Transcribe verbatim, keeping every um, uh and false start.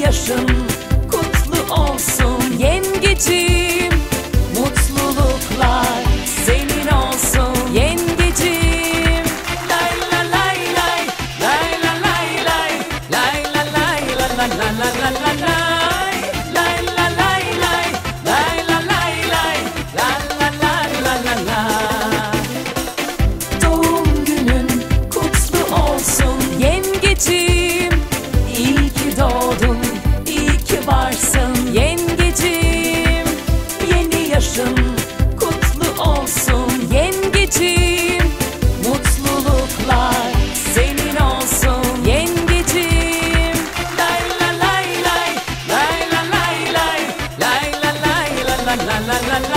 yaşın kutlu olsun yengecim, mutluluklar senin olsun yengecim. Lay la lay lay, lay la lay lay, lay la lay la la la la la la lay, lay la lay lay, lay la lay lay, la la lay la la la. Doğum günün kutlu olsun yengecim, iyi ki doğdun, iyi ki varsın yengecim. Yeni yaşın kutlu olsun yengecim, mutluluklar senin olsun yengecim. Lay la lay lay, lay la lay lay, lay la lay la la la la la.